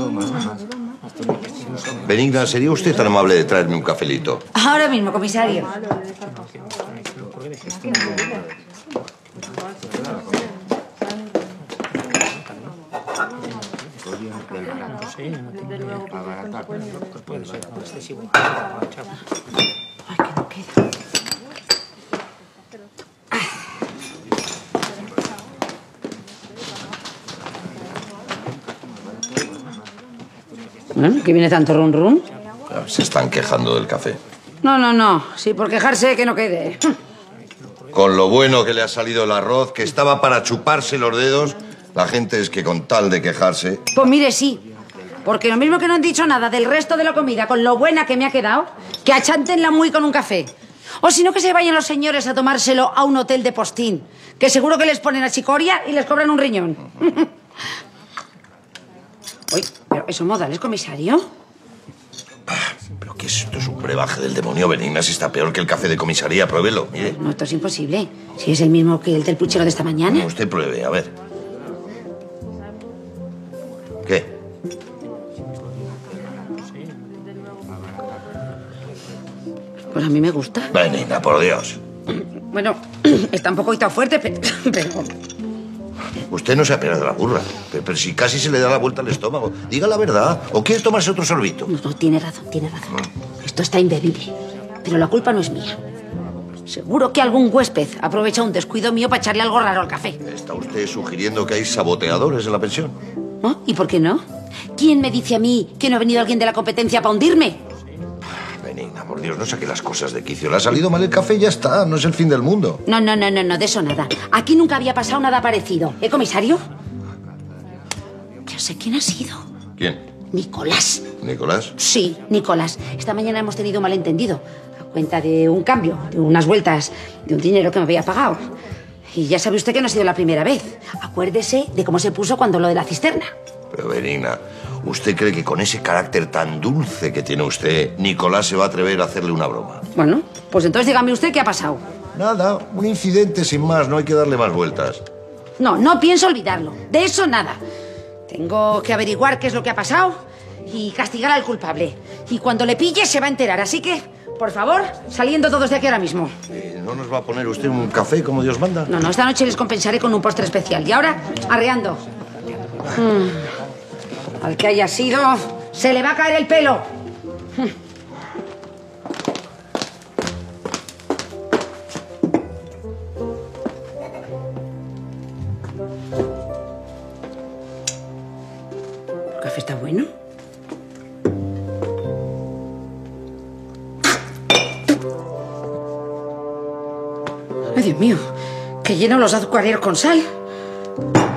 Benigna, ¿sería usted tan amable de traerme un cafelito? Ahora mismo, comisario. Ay, que no queda. ¿Qué viene tanto rum rum? Se están quejando del café. No. Sí, por quejarse, que no quede. Con lo bueno que le ha salido el arroz, que estaba para chuparse los dedos, la gente es que con tal de quejarse... Pues mire, sí. Porque lo mismo que no han dicho nada del resto de la comida, con lo buena que me ha quedado, que achántenla muy con un café. O si no, que se vayan los señores a tomárselo a un hotel de postín, que seguro que les ponen a chicoria y les cobran un riñón. Uy, pero ¿eso modales, comisario? ¿Pero qué es esto? Es un brebaje del demonio, Benigna. Si está peor que el café de comisaría, pruébelo, mire. No, esto es imposible. Si es el mismo que el del puchero de esta mañana. No, usted pruebe, a ver. ¿Qué? Pues a mí me gusta. Benigna, por Dios. Bueno, está un poco fuerte, pero... Usted no se apena de la burra. Pero si casi se le da la vuelta al estómago. Diga la verdad. ¿O quiere tomarse otro sorbito? No, tiene razón. Esto está imbebible. Pero la culpa no es mía. Seguro que algún huésped aprovecha un descuido mío para echarle algo raro al café. ¿Está usted sugiriendo que hay saboteadores en la pensión? ¿No? ¿Y por qué no? ¿Quién me dice a mí que no ha venido alguien de la competencia para hundirme? Benigna, por Dios, no saque las cosas de quicio. Le ha salido mal el café y ya está. No es el fin del mundo. No, de eso nada. Aquí nunca había pasado nada parecido. ¿Eh, comisario? Ya sé quién ha sido. ¿Quién? Nicolás. ¿Nicolás? Sí, Nicolás. Esta mañana hemos tenido un malentendido. A cuenta de un cambio, de unas vueltas, de un dinero que me había pagado. Y ya sabe usted que no ha sido la primera vez. Acuérdese de cómo se puso cuando lo de la cisterna. Pero, Benigna, ¿usted cree que con ese carácter tan dulce que tiene usted, Nicolás se va a atrever a hacerle una broma? Bueno, pues entonces dígame usted qué ha pasado. Nada, un incidente sin más, no hay que darle más vueltas. No pienso olvidarlo. De eso nada. Tengo que averiguar qué es lo que ha pasado y castigar al culpable. Y cuando le pille se va a enterar, así que, por favor, saliendo todos de aquí ahora mismo. ¿No nos va a poner usted un café como Dios manda? No, esta noche les compensaré con un postre especial. Y ahora, arreando. Al que haya sido, se le va a caer el pelo. ¿El café está bueno? Ay, Dios mío, que lleno los azucareros con sal.